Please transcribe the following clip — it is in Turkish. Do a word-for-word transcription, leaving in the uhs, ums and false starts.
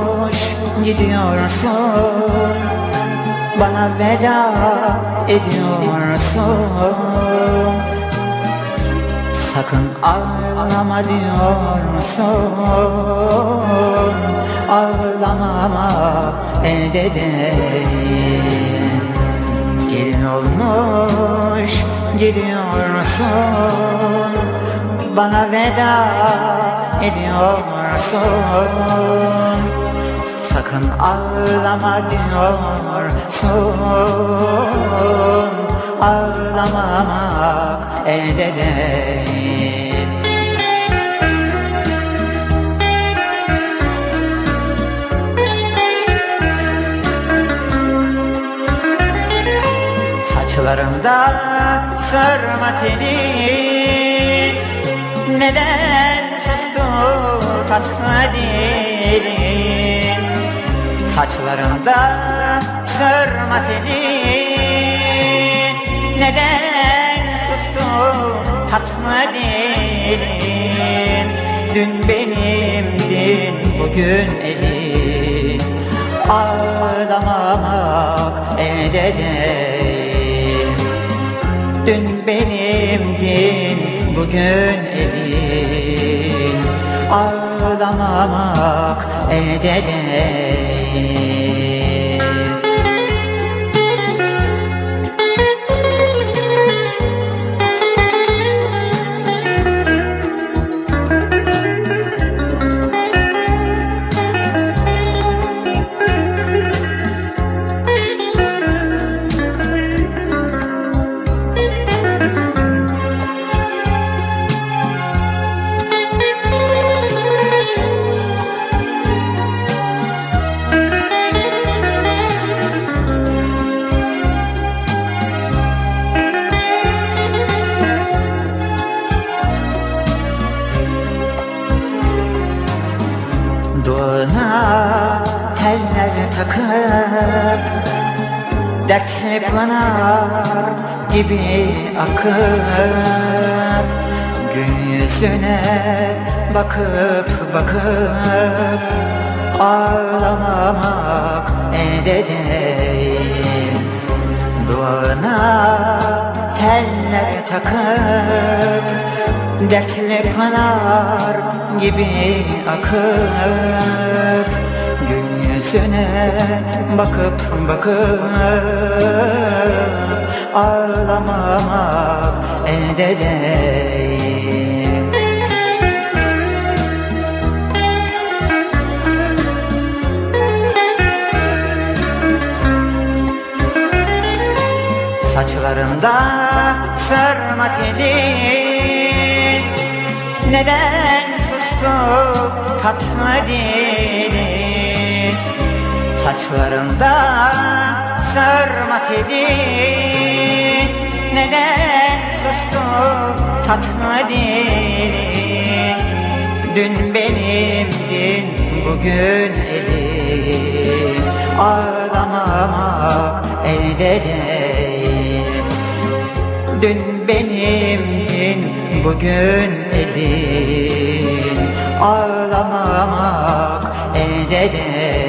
olmuş gidiyorsun, bana veda ediyorsun. Sakın ağlama diyorsun, ağlamamak elde değil. Gelin olmuş gidiyorsun, bana veda ediyorsun. Sakın ağlama diyorsun, ağlamamak elde değil. Saçlarımda sarma teni, neden sustu tatlı dilin? Saçlarımda sarma teni, neden sustu tatlı dilin? Dün benimdin, bugün elin, ağlamamak elde değil. Dün benimdin, bugün elin, ağlamamak elde değil. Duana teller takıp, dertli pınar gibi akıp, gün yüzüne bakıp bakıp, ağlamamak elde değil. Duana teller takıp, dertli pınar gibi akıp, gün yüzüne bakıp bakıp, ağlamamak elde değil. Saçlarında sarma telin, neden sustu tatlı dilin? Saçlarımda sarma telin, neden sustu tatlı dilin? Dün benimdin, bugün elin, ağlamamak elde değil. Dün benimdin, bugün elin, ağlamamak elde değil.